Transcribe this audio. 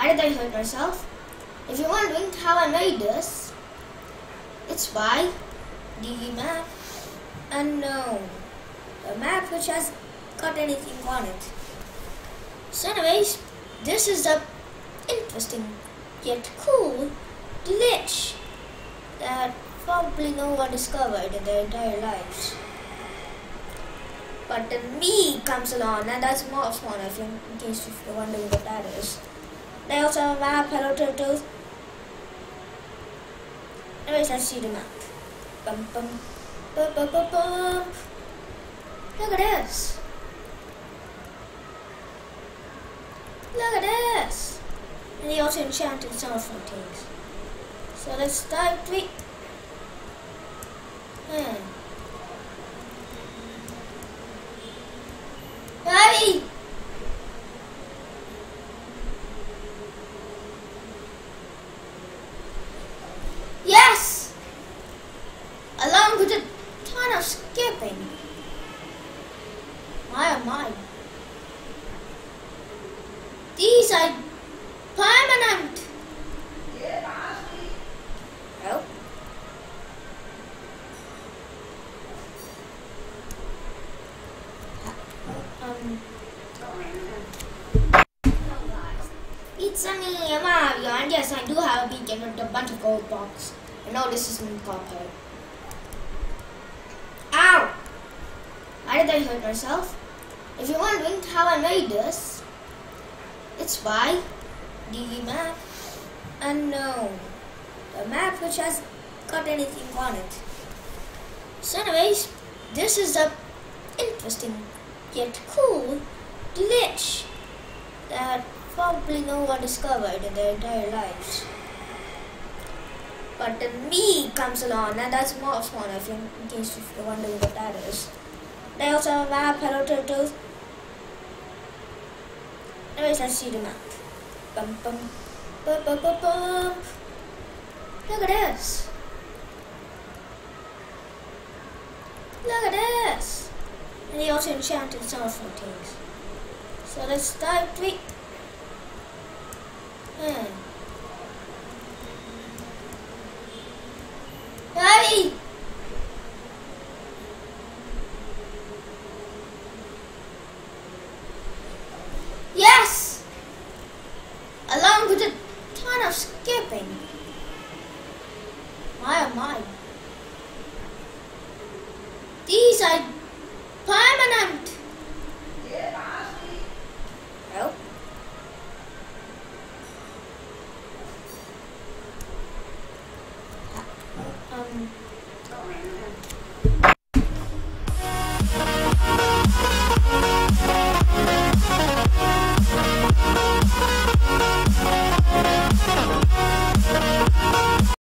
Why did I hurt myself? If you're wondering how I made this, it's by DV map unknown. A map which has got anything on it. So anyways, this is the interesting yet cool glitch that probably no one discovered in their entire lives. But then me comes along, and that's more fun, I think, in case if you're wondering what that is. They also have a map, hello turtles. Anyways, let's see the map. Bum bum bum bum bum bum. Look at this. Look at this. And he also enchanted some of some things. So let's dive to it. Hurry! Yes! Along with a ton of skipping. My oh my. These are permanent. Oh. It's me, Mario, and yes, I do have a beacon with a bunch of gold blocks. I know this isn't copper. Ow! Why did I hurt myself? If you're wondering how I made this, it's by DV map unknown. A map which has got anything on it. So anyways, this is the interesting yet cool glitch that probably no one discovered in their entire lives. But then me comes along, and that's more fun, I think, in case if you're wondering what that is. They also have a map, hello turtles. Anyways, let's see the map. Bum bum bum bum bum bum. Look at this. Look at this. And he also enchanted some of some things. So let's dive to it. Hurry! Yes! Along with a ton of skipping. My oh my. These are permanent. Oh.